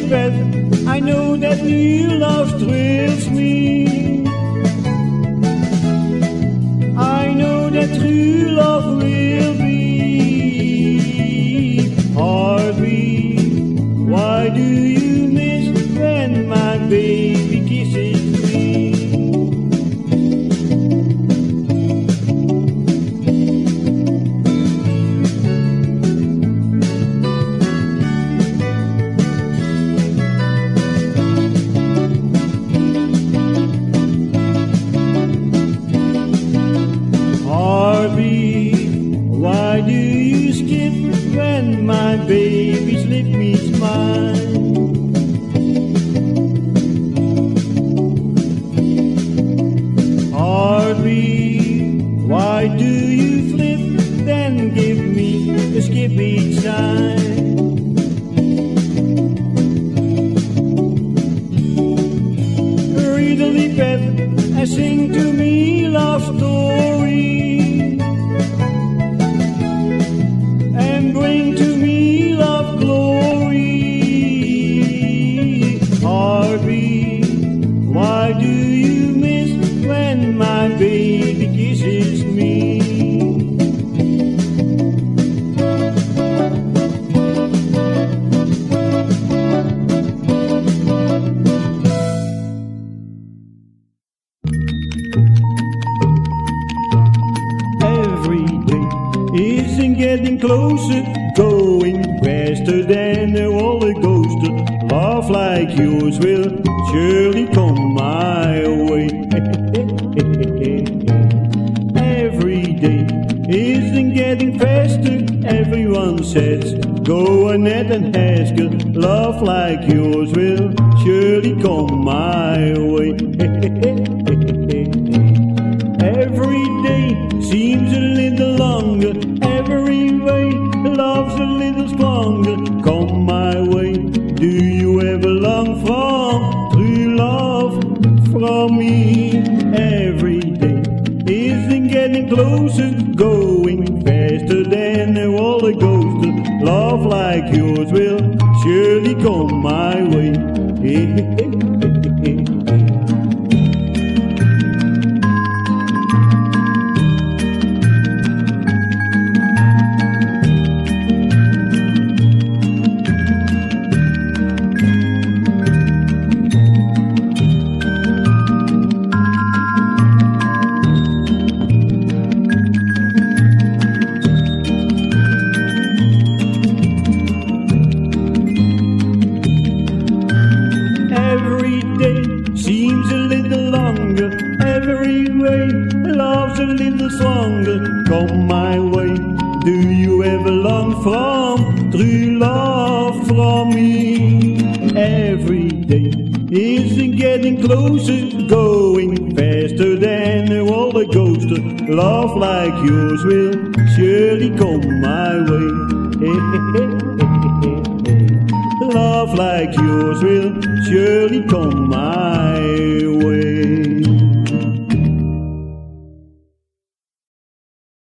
breath, I know that new love thrills me. I know that true love will be. Heartbeat, why do you miss when my baby kisses me? Why do you skip when my baby's lip meets mine? Heartbeat, why do you flip, then give me a skip each time? Riddly pet, and sing to me love story. Bring to me love glory. Heartbeat, why do you miss when my baby kisses me? Every day isn't getting closer, going faster than a roller coaster. Love like yours will surely come my way. Every day isn't getting faster, everyone says go ahead and ask her. Love like yours will surely come my way. Every day seems a little longer, every way love's a little stronger. Come my way, do you ever long for true love from me? Every day isn't getting closer, going faster than a roller coaster. Love like yours will surely come my way. Every day seems a little longer, every way love's a little stronger. Come my way, do you ever long from true love from me? Every day isn't getting closer, going faster than a roller coaster. Love like yours will surely come my way. Love like yours will surely come